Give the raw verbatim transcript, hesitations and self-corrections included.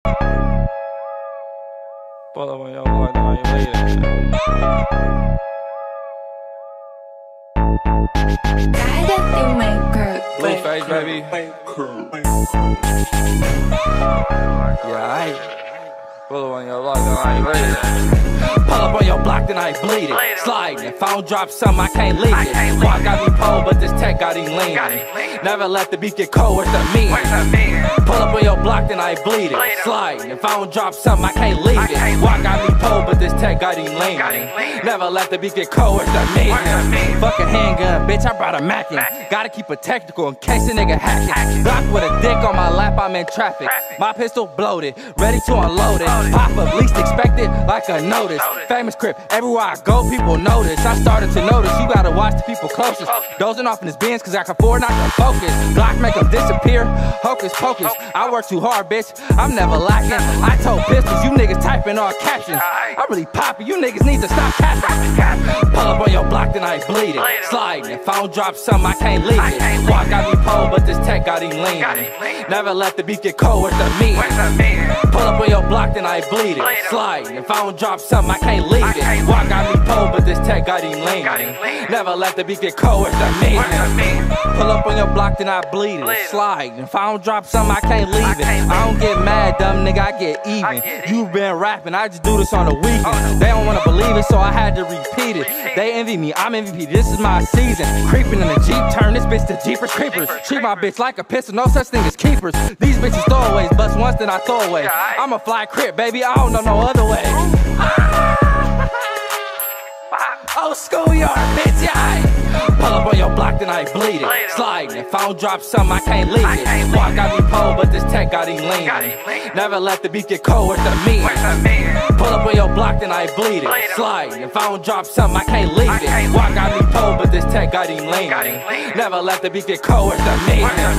Pull up on your boy, know you made it. Cállate, Michael. Blueface, baby. Yeah, I pull up on your block, know you made it. Pull up on your block, then I bleed it. Sliding, if I don't drop something, I can't leave it. Squad got me pulled, but this tech got him leaning. Never let the beat get cold, what's the meaning? Pull up on your block, then I bleed it. Sliding, if I don't drop something, I can't leave it. Squad got me pulled, but this tech got him leaning. Never let the beat get cold, what's the meaning? Fucking handgun, bitch, I brought a Mackin. Gotta keep it technical in case a nigga hacking. Block with a dick on my lap, I'm in traffic. My pistol bloated, ready to unload it. Pop up, least expected, like a notice. Famous crip, everywhere I go, people notice. I started to notice, you gotta watch the people closest. Dozing off in his bins, cause I can afford not to focus. Block make them disappear, hocus pocus. I work too hard, bitch, I'm never lacking. I told pistols, you niggas typing all captions. I'm really poppin', you niggas need to stop capping. Pull up on your block, then I bleed it. Sliding, if I don't drop something, I can't leave it. Squad got me pulled, but this tech got him leaning. Never let the beat get cold, what's the meaning? Pull up on your block, then I bleed it. Sliding, if I don't drop something, I can't leave it. Squad got me pulled, but this tech got him leaning. Never let the beat get cold, what's the meaning? Pull up on your block, then I bleed it. Slide, if I don't drop something, I can't leave it. I don't get mad, dumb nigga, I get even. You been rapping, I just do this on the weekend. They don't wanna believe it, so I had to repeat it. They envy me, I'm M V P, this is my season. Creeping in the Jeep, turn this bitch to Jeepers Creepers. Treat my bitch like a pistol, no such thing as keepers. These bitches throwaways, bust once, then I throw away. I'm a fly crip, baby, I don't know no other way. Old schoolyard, bitch, yeah. Pull up on your block, then I bleed it. Sliding, if I don't drop something, I can't leave it. Squad got me pulled, but this tech got him leaning. Never let the beat get cold, what's the meaning? Pull up on your block, then I bleed it. Sliding, if I don't drop something, I can't leave it. Squad got me pulled, but this tech got him leaning. Never let the beat get cold, what's the meaning?